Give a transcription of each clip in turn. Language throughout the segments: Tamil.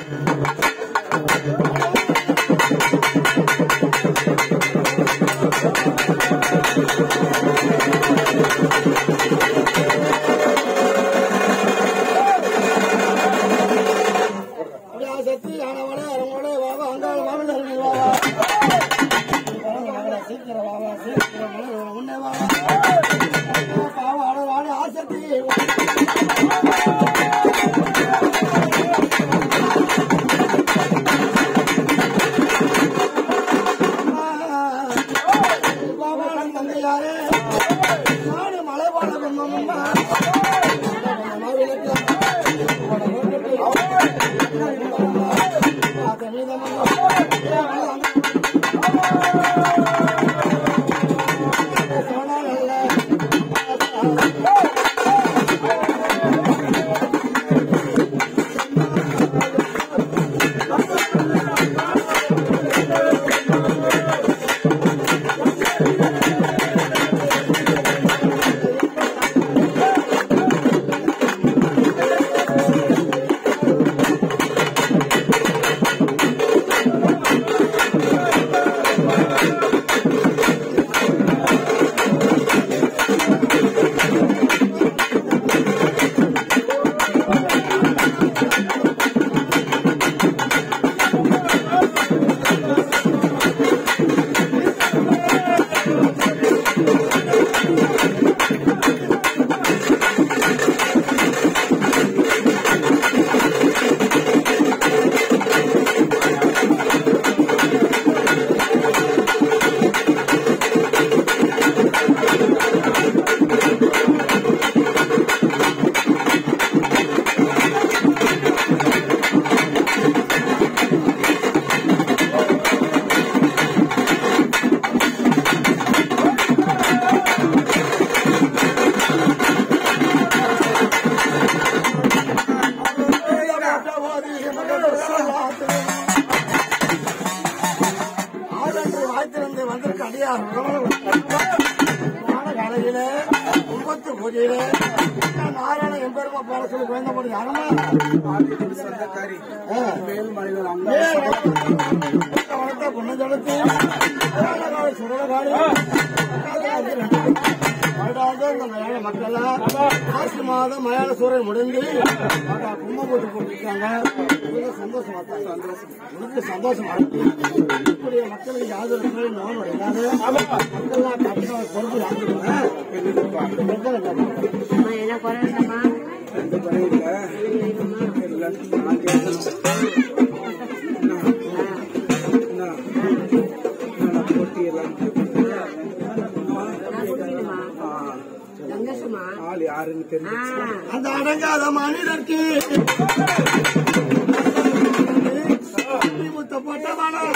மயான சூழல் முடிந்து கும்ப போட்டு போட்டிருக்காங்க. சந்தோஷமா இப்படிய மக்களுக்கு யாதொரு நோய் இல்லாத மக்கள்லாம் கட்டின பொறுப்பு என்ன குறைமா அந்த அடங்காத மனிதற்கு முத்த போட்ட மனம்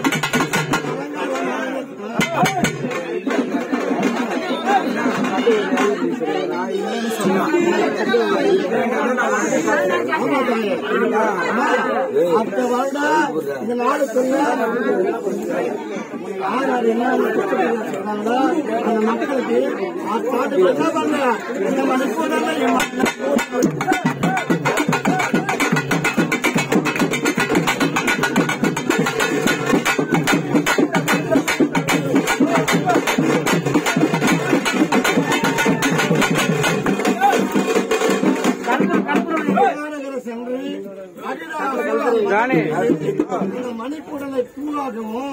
அடுத்த வருடம் இந்த நாளுக்குள்ள யார் என்ன சொல்றாங்களோ அந்த மக்களுக்கு என்ன பண்ண இந்த மதிப்பு மணிக்கூடலை தூளாகவும்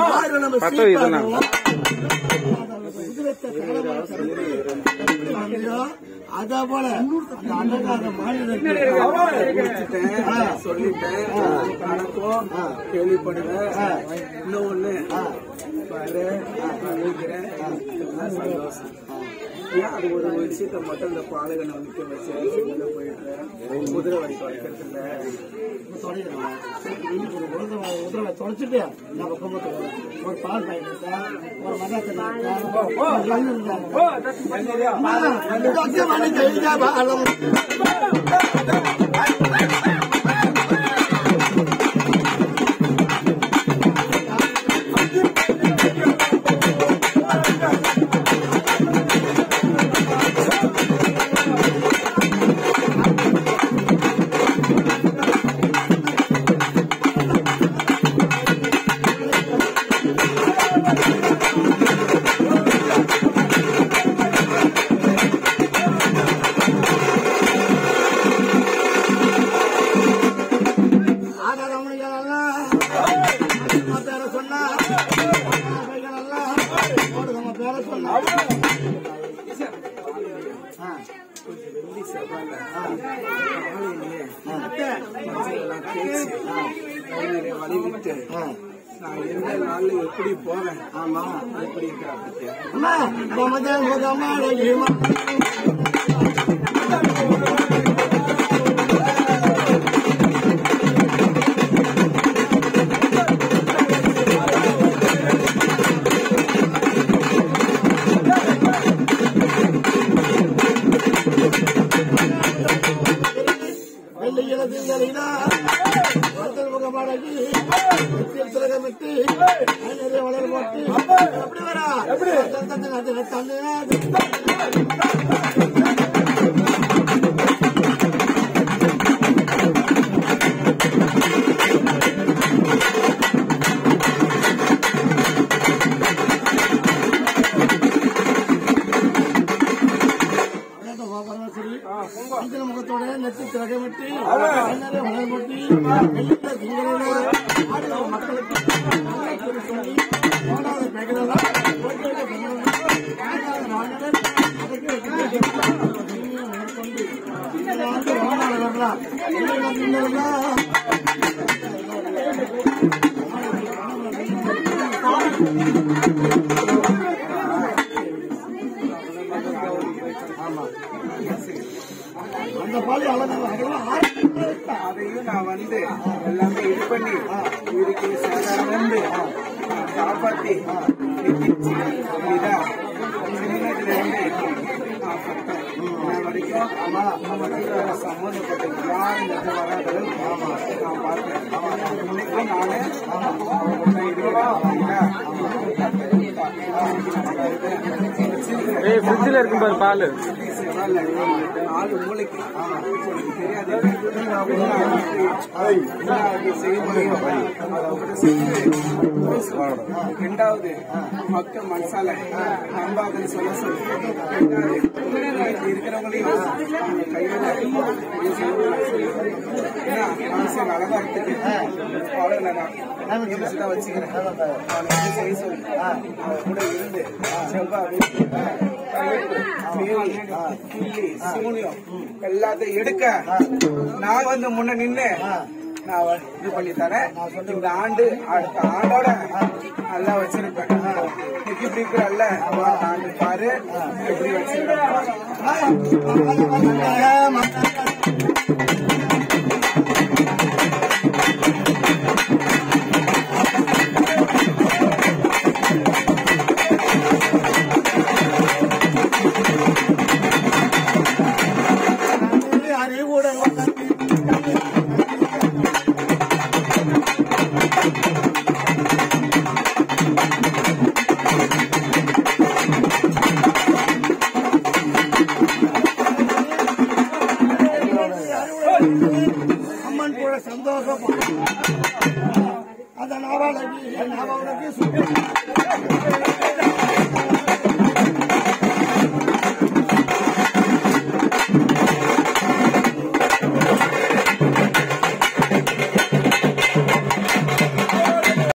அதே போல சொல்லிட்டேன் கேள்விப்படுவேன். இன்னொன்னு பாரு சந்தோஷம். அது ஒரு விஷயத்த மட்டும் இந்த பாலகனை வந்து வச்சு போயிட்டு குதிரை வரைக்கும் வைக்கிறது இல்லை தொலைச்சிட்டு நம்ம குடும்பத்துக்கு ஒரு பால் பாய்ச்சா ஒரு வழிவிட்டு நான் எந்த நாள்ல எப்படி போவேன் ஆமா எப்படி இருக்கிற பத்தியா அம்மா திலகமிட்டு வளர போட்டு எப்படி வரா எப்படி அஞ்சல் முகத்தோட நெத்தி திலகமிட்டு வளர போட்டு மக்களுக்கு சொல்லி போடாத பெயரெல்லாம் ஆமா அந்த பாலி அதையும் நான் வந்து எல்லாமே இது பண்ணி இவருக்கு சாதாரண வந்து காப்பாற்றி வரைக்கும் சம்பந்தப்பட்ட யாரும் இந்த வராதவர்கள் நான் பார்த்தேன் ஃப்ரிட்ஜில் இருக்கும் பாரு பால் 4 மூளைக்கு தெரியாது ரெண்டாவது மக்கள் மனசால நம்பாதுன்னு சொல்ல சொல்லி இருக்கிறவங்களையும் ஏன்னா மனுஷன் அழகாரத்துக்கு தான் வச்சுக்கிறேன் செய்ய சொல்லி கூட இருந்து செவ்வாய் சூனியம் எல்லாத்தையும் எடுக்க நான் வந்து முன்ன நின்று நான் இது பண்ணி தரேன். இந்த ஆண்டு அடுத்த ஆண்டோட நல்லா வச்சிருப்பேன். இப்படி இருக்கிறல்ல ஆண்டு பாரு எப்படி வச்சிருக்கேன். அம்மன் கூட சந்தோஷம் அந்த நாவாளி